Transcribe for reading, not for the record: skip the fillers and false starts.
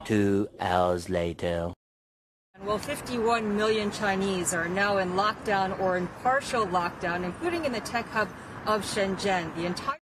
2 hours later. Well, 51 million Chinese are now in lockdown or in partial lockdown, including in the tech hub of Shenzhen. The entire